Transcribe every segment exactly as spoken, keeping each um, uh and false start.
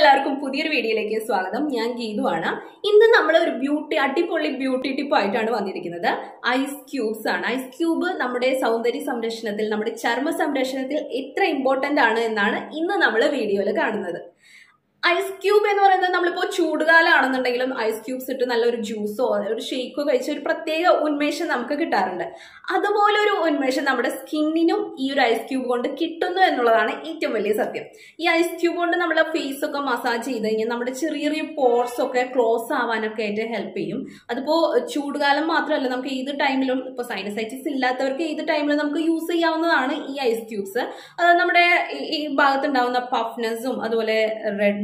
എല്ലാവർക്കും പുതിയൊരു വീഡിയോയിലേക്ക് സ്വാഗതം. ഞാൻ ഗീതുവാണ്. ഇന്ന് നമ്മൾ ഒരു ബ്യൂട്ടി അടിപൊളി ബ്യൂട്ടി ടിപ്പ് ആയിട്ടാണ് വന്നിരിക്കുന്നത്. ഐസ് ക്യൂബ്സ് ആണ്. ഐസ് ക്യൂബ് നമ്മുടെ സൗന്ദര്യ സംരക്ഷണത്തിൽ, നമ്മുടെ ചർമ്മ സംരക്ഷണത്തിൽ എത്ര ഇമ്പോർട്ടന്റ് ആണ് എന്നാണ് ഇന്ന് നമ്മൾ വീഡിയോയിൽ കാണുന്നത്. ഐസ് ക്യൂബ് എന്ന് പറയുന്നത് നമ്മളിപ്പോൾ ചൂടുകാലാണെന്നുണ്ടെങ്കിലും ഐസ് ക്യൂബ്സ് ഇട്ട് നല്ലൊരു ജ്യൂസോ ഒരു ഷേക്കോ കഴിച്ച ഒരു പ്രത്യേക ഉന്മേഷം നമുക്ക് കിട്ടാറുണ്ട്. അതുപോലെ ഒരു ഉന്മേഷം നമ്മുടെ സ്കിന്നിനും ഈ ഒരു ഐസ് ക്യൂബ് കൊണ്ട് കിട്ടുന്നു എന്നുള്ളതാണ് ഏറ്റവും വലിയ സത്യം. ഈ ഐസ് ക്യൂബ് കൊണ്ട് നമ്മുടെ ഫേസ് ഒക്കെ മസാജ് ചെയ്ത് കഴിഞ്ഞാൽ നമ്മുടെ ചെറിയ ചെറിയ പോർസ് ഒക്കെ ക്ലോസ് ആവാനൊക്കെ ആയിട്ട് ഹെൽപ്പ് ചെയ്യും. അതിപ്പോ ചൂടുകാലം മാത്രമല്ല, നമുക്ക് ഏത് ടൈമിലും, ഇപ്പൊ സൈനസൈറ്റിസ് ഇല്ലാത്തവർക്ക് ഏത് ടൈമിലും നമുക്ക് യൂസ് ചെയ്യാവുന്നതാണ് ഈ ഐസ് ക്യൂബ്സ്. അത് നമ്മുടെ ഈ ഭാഗത്തുണ്ടാവുന്ന പഫ്നെസ്സും അതുപോലെ റെഡ്നെസ്സും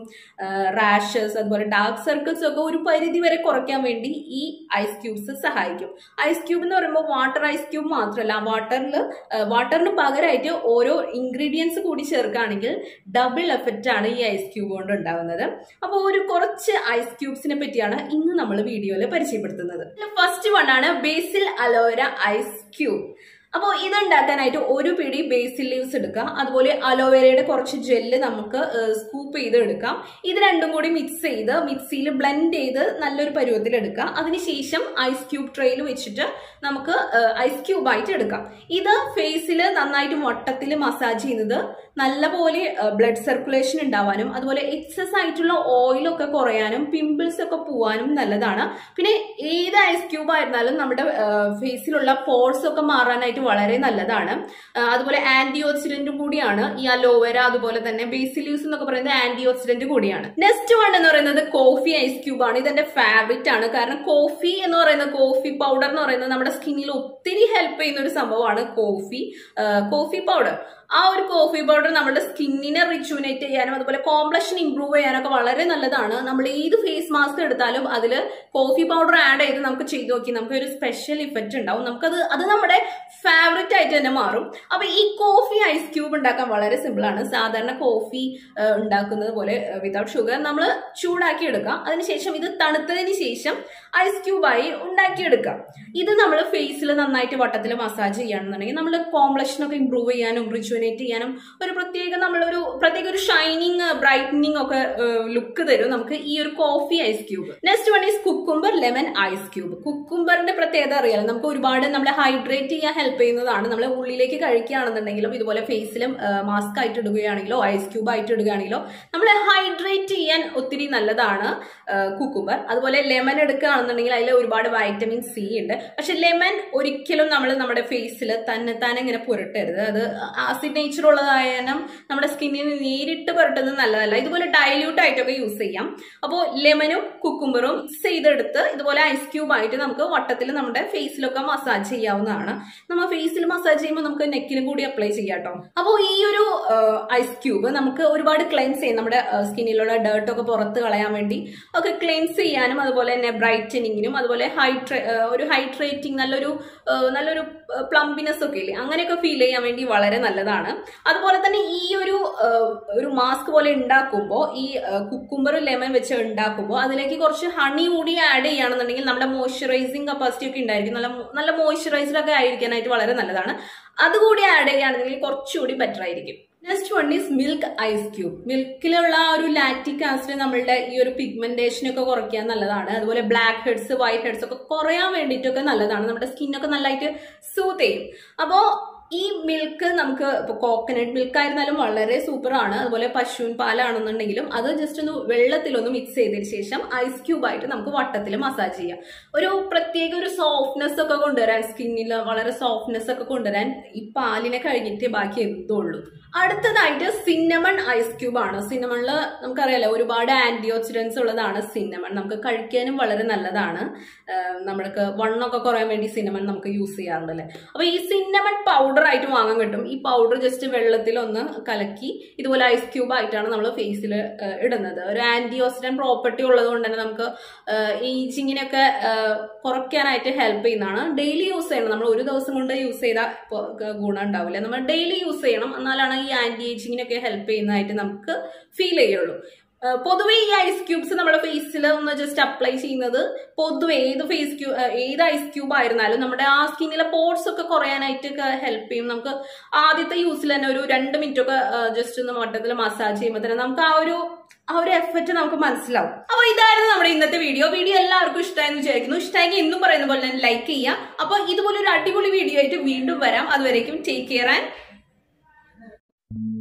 റാഷസ് അതുപോലെ ഡാർക്ക് സർക്കിൾസും ഒക്കെ ഒരു പരിധി വരെ കുറയ്ക്കാൻ വേണ്ടി ഈ ഐസ് ക്യൂബ്സ് സഹായിക്കും. ഐസ് ക്യൂബ് എന്ന് പറയുമ്പോൾ വാട്ടർ ഐസ് ക്യൂബ് മാത്രമല്ല, വാട്ടറിൽ വാട്ടറിന് പകരമായിട്ട് ഓരോ ഇൻഗ്രീഡിയൻസ് കൂടി ചേർക്കുകയാണെങ്കിൽ ഡബിൾ എഫക്റ്റ് ആണ് ഈ ഐസ് ക്യൂബ് കൊണ്ട് ഉണ്ടാകുന്നത്. അപ്പോൾ ഒരു കുറച്ച് ഐസ് ക്യൂബ്സിനെ പറ്റിയാണ് ഇന്ന് നമ്മൾ വീഡിയോയിൽ പരിചയപ്പെടുത്തുന്നത്. ഫസ്റ്റ് വൺ ആണ് ബേസിൽ അലോവേര ഐസ് ക്യൂബ്. അപ്പോൾ ഇതുണ്ടാക്കാനായിട്ട് ഒരു പിടി ബേസിൽ ലീവ്സ് എടുക്കുക, അതുപോലെ അലോവേരയുടെ കുറച്ച് ജെല്ല് നമുക്ക് സ്കൂപ്പ് ചെയ്ത് എടുക്കാം. ഇത് രണ്ടും കൂടി മിക്സ് ചെയ്ത് മിക്സിയിൽ ബ്ലെൻഡ് ചെയ്ത് നല്ലൊരു പരുവത്തിൽ എടുക്കുക. അതിനുശേഷം ഐസ് ക്യൂബ് ട്രെയിൽ വെച്ചിട്ട് നമുക്ക് ഐസ് ക്യൂബ് ആയിട്ട് എടുക്കാം. ഇത് ഫേസിൽ നന്നായിട്ട് വട്ടത്തിൽ മസാജ് ചെയ്യുന്നത് നല്ലപോലെ ബ്ലഡ് സർക്കുലേഷൻ ഉണ്ടാവാനും അതുപോലെ എക്സസ് ആയിട്ടുള്ള ഓയിലൊക്കെ കുറയാനും പിമ്പിൾസ് ഒക്കെ പോവാനും നല്ലതാണ്. പിന്നെ ഏത് ഐസ് ക്യൂബ് ആയിരുന്നാലും നമ്മുടെ ഫേസിലുള്ള പോർസ് ഒക്കെ മാറാനായിട്ട് വളരെ നല്ലതാണ്. അതുപോലെ ആന്റി ഓക്സിഡന്റും കൂടിയാണ് ഈ അലോവേര, അതുപോലെ തന്നെ ബേസിൽ ലീവ്സ് എന്നൊക്കെ പറയുന്നത് ആന്റി ഓക്സിഡന്റ് കൂടിയാണ്. നെക്സ്റ്റ് വൺ എന്ന് പറയുന്നത് കോഫി ഐസ് ക്യൂബ് ആണ്. ഇതെന്റെ ഫേവറേറ്റ് ആണ്. കാരണം കോഫി എന്ന് പറയുന്നത്, കോഫി പൗഡർ എന്ന് പറയുന്നത് നമ്മുടെ സ്കിന്നിൽ ഒത്തിരി ഹെൽപ്പ് ചെയ്യുന്ന ഒരു സംഭവമാണ് കോഫി കോഫി പൗഡർ. ആ ഒരു കോഫി പൗഡർ നമ്മുടെ സ്കിന്നിനെ റിജുവിനേറ്റ് ചെയ്യാനും അതുപോലെ കോംപ്ലക്ഷൻ ഇംപ്രൂവ് ചെയ്യാനൊക്കെ വളരെ നല്ലതാണ്. നമ്മൾ ഏത് ഫേസ് മാസ്ക് എടുത്താലും അതിൽ കോഫി പൗഡർ ആഡ് ചെയ്ത് നമുക്ക് ചെയ്ത് നോക്കി നമുക്ക് ഒരു സ്പെഷ്യൽ ഇഫക്റ്റ് ഉണ്ടാവും. നമുക്കത് അത് നമ്മുടെ ഫേവറേറ്റ് ആയിട്ട് തന്നെ മാറും. അപ്പൊ ഈ കോഫി ഐസ് ക്യൂബ് ഉണ്ടാക്കാൻ വളരെ സിമ്പിൾ ആണ്. സാധാരണ കോഫി ഉണ്ടാക്കുന്നത് പോലെ വിതൗട്ട് ഷുഗർ നമ്മൾ ചൂടാക്കി എടുക്കാം. അതിനുശേഷം ഇത് തണുത്തതിന് ശേഷം ഐസ് ക്യൂബായി ഉണ്ടാക്കിയെടുക്കാം. ഇത് നമ്മൾ ഫേസിൽ നന്നായിട്ട് വട്ടത്തിൽ മസാജ് ചെയ്യുകയാണെന്നുണ്ടെങ്കിൽ നമ്മൾ കോംപ്ലക്ഷനൊക്കെ ഇംപ്രൂവ് ചെയ്യാനും റിജുവിനേറ്റ് ചെയ്യാനും ഒരു പ്രത്യേക നമ്മളൊരു പ്രത്യേക ഒരു ഷൈനിങ് ബ്രൈറ്റനിങ് ഒക്കെ ലുക്ക് തരും നമുക്ക് ഈ ഒരു coffee ice cube. Next one is cucumber lemon ice cube. കുക്കുംബറിന്റെ പ്രത്യേകത അറിയാലോ, നമുക്ക് ഒരുപാട് നമ്മളെ ഹൈഡ്രേറ്റ് ചെയ്യാൻ ഹെൽപ്പ് ചെയ്യുന്നതാണ്. നമ്മൾ ഉള്ളിലേക്ക് കഴിക്കുകയാണെന്നുണ്ടെങ്കിലും ഇതുപോലെ ഫേസിലും മാസ്ക് ആയിട്ട് ഇടുകയാണെങ്കിലോ ഐസ് ക്യൂബ് ആയിട്ട് ഇടുകയാണെങ്കിലോ നമ്മളെ ഹൈഡ്രേറ്റ് ചെയ്യാൻ ഒത്തിരി നല്ലതാണ് കുക്കുംബർ. അതുപോലെ ലെമൺ എടുക്കുകയാണെന്നുണ്ടെങ്കിൽ അതിൽ ഒരുപാട് വൈറ്റമിൻ സി ഉണ്ട്. പക്ഷെ ലെമൺ ഒരിക്കലും നമ്മൾ നമ്മുടെ ഫേസിൽ തന്നെ തന്നെ ഇങ്ങനെ പുരട്ടരുത്. അത് ആസിഡ് നേച്ചർ ഉള്ളതായാലും നമ്മുടെ സ്കിന്നിന് നേരിട്ട് പുരട്ടുന്നത് നല്ലതല്ല. ഇതുപോലെ ഡൈല്യൂട്ട് ആയിട്ടൊക്കെ യൂസ് ചെയ്യാം. അപ്പോൾ ലെമനും കുക്കുംബറും മിക്സ് ചെയ്തെടുത്ത് ഇതുപോലെ ഐസ് ക്യൂബ് ആയിട്ട് നമുക്ക് വട്ടത്തിൽ നമ്മുടെ ഫേസിലൊക്കെ മസാജ് ചെയ്യാവുന്നതാണ്. നമ്മൾ ഫേസിൽ മസാജ് ചെയ്യുമ്പോൾ നമുക്ക് നെക്കിലും കൂടി അപ്ലൈ ചെയ്യാം കേട്ടോ. അപ്പോൾ ഈ ഒരു ഐസ് ക്യൂബ് നമുക്ക് ഒരുപാട് ക്ലെൻസ് ചെയ്യും. നമ്മുടെ സ്കിന്നിലുള്ള ഡേർട്ടൊക്കെ പുറത്ത് കളയാൻ വേണ്ടി ഒക്കെ ക്ലെൻസ് ചെയ്യാനും അതുപോലെ തന്നെ ബ്രൈറ്റനിങ്ങിനും അതുപോലെ ഹൈഡ്രേ ഒരു ഹൈഡ്രേറ്റിംഗ് നല്ലൊരു നല്ലൊരു പ്ലംബിനെസ് ഒക്കെ ഇല്ലേ, അങ്ങനെയൊക്കെ ഫീൽ ചെയ്യാൻ വേണ്ടി വളരെ നല്ലതാണ്. അതുപോലെ തന്നെ ഈ ഒരു ഒരു മാസ്ക് പോലെ ഉണ്ടാക്കുമ്പോൾ ഈ കുക്കുംബർ ലെമൺ വെച്ച് ഉണ്ടാക്കുമ്പോൾ അതിലേക്ക് കുറച്ച് ഹണി കൂടി ആഡ് ചെയ്യുകയാണെന്നുണ്ടെങ്കിൽ നമ്മുടെ മോയ്സ്ചറൈസിങ് കപ്പാസിറ്റി ഒക്കെ ഉണ്ടായിരിക്കും. നല്ല നല്ല മോയ്സ്ചറൈസർ ഒക്കെ ആയിരിക്കാനായിട്ട് വളരെ നല്ലതാണ്. അതുകൂടി ആഡ് ചെയ്യുകയാണെന്നുണ്ടെങ്കിൽ കുറച്ചുകൂടി ബെറ്റർ ആയിരിക്കും. Next one is milk ice cube. മിൽക്കിലുള്ള ആ ഒരു ലാക്റ്റിക് ആസിഡ് നമ്മളുടെ ഈ ഒരു പിഗ്മെന്റേഷൻ ഒക്കെ കുറയ്ക്കാൻ നല്ലതാണ്. അതുപോലെ ബ്ലാക്ക് ഹെഡ്സ് വൈറ്റ് ഹെഡ്സ് ഒക്കെ കുറയാൻ വേണ്ടിയിട്ടൊക്കെ നല്ലതാണ്. നമ്മുടെ സ്കിന്നൊക്കെ നല്ലതായിട്ട് സൂത്ത് ചെയ്യും. അപ്പോ ഈ മിൽക്ക് നമുക്ക് ഇപ്പൊ കോക്കനട്ട് മിൽക്ക് ആയിരുന്നാലും വളരെ സൂപ്പറാണ്. അതുപോലെ പശുവിൻ പാലാണെന്നുണ്ടെങ്കിലും അത് ജസ്റ്റ് ഒന്ന് വെള്ളത്തിലൊന്ന് മിക്സ് ചെയ്തതിന് ശേഷം ഐസ് ക്യൂബ് ആയിട്ട് നമുക്ക് വട്ടത്തിൽ മസാജ് ചെയ്യാം. ഒരു പ്രത്യേക ഒരു സോഫ്റ്റ്നെസ് ഒക്കെ കൊണ്ടുവരാൻ, സ്കിന്നിൽ വളരെ സോഫ്റ്റ്നെസ് ഒക്കെ കൊണ്ടുവരാൻ ഈ പാലിനെ കഴിഞ്ഞിട്ട് ബാക്കി എത്തുള്ളൂ. അടുത്തതായിട്ട് സിന്നമൺ ഐസ് ക്യൂബ് ആണ്. സിന്നമണിൽ നമുക്കറിയാലോ ഒരുപാട് ആന്റി ഓക്സിഡൻസ് ഉള്ളതാണ് സിന്നമൺ. നമുക്ക് കഴിക്കാനും വളരെ നല്ലതാണ്. നമ്മൾക്ക് വണ്ണൊക്കെ കുറയാൻ വേണ്ടി സിന്നമൺ നമുക്ക് യൂസ് ചെയ്യാറുണ്ടല്ലേ. അപ്പൊ ഈ സിന്നമൺ പൗഡർ ആയിട്ട് വാങ്ങാൻ കിട്ടും. ഈ പൗഡർ ജസ്റ്റ് വെള്ളത്തിൽ ഒന്ന് കലക്കി ഇതുപോലെ ഐസ് ക്യൂബ് ആയിട്ടാണ് നമ്മൾ ഫേസിൽ ഇടുന്നത്. ഒരു ആന്റി ഓക്സിഡന്റ് പ്രോപ്പർട്ടി ഉള്ളത് കൊണ്ട് തന്നെ നമുക്ക് ഏജിങ്ങിനൊക്കെ കുറയ്ക്കാനായിട്ട് ഹെൽപ്പ് ചെയ്യുന്നതാണ്. ഡെയിലി യൂസ് ചെയ്യണം. നമ്മൾ ഒരു ദിവസം കൊണ്ട് യൂസ് ചെയ്താൽ ഗുണം ഉണ്ടാവില്ല. നമ്മൾ ഡെയിലി യൂസ് ചെയ്യണം. എന്നാലാണ് ഈ ആന്റി ഏജിങ്ങിനൊക്കെ ഹെൽപ്പ് ചെയ്യുന്നതായിട്ട് നമുക്ക് ഫീൽ ചെയ്യുള്ളൂ. പൊതുവെ ഈ ഐസ് ക്യൂബ്സ് നമ്മുടെ ഫേസിൽ ഒന്ന് ജസ്റ്റ് അപ്ലൈ ചെയ്യുന്നത് പൊതുവെ ഏത് ഫേസ് ക്യൂ ഏത് ഐസ് ക്യൂബ് ആയിരുന്നാലും നമ്മുടെ ആ സ്കിന്നിലെ പോർട്സ് ഒക്കെ കുറയാനായിട്ട് ഹെൽപ്പ് ചെയ്യും. നമുക്ക് ആദ്യത്തെ യൂസിൽ തന്നെ ഒരു രണ്ട് മിനിറ്റ് ഒക്കെ ജസ്റ്റ് ഒന്ന് വട്ടത്തിൽ മസാജ് ചെയ്യുമ്പോൾ തന്നെ നമുക്ക് ആ ഒരു ആ ഒരു എഫക്റ്റ് നമുക്ക് മനസ്സിലാവും. അപ്പൊ ഇതായിരുന്നു നമ്മുടെ ഇന്നത്തെ വീഡിയോ. വീഡിയോ എല്ലാവർക്കും ഇഷ്ടമായെന്ന് വിചാരിക്കുന്നു. ഇഷ്ടമായെങ്കിൽ എന്നും പറയുന്ന പോലെ തന്നെ ലൈക്ക് ചെയ്യാം. അപ്പൊ ഇതുപോലെ ഒരു അടിപൊളി വീഡിയോ ആയിട്ട് വീണ്ടും വരാം. അതുവരേക്കും ടേക്ക് കെയർ ആൻഡ്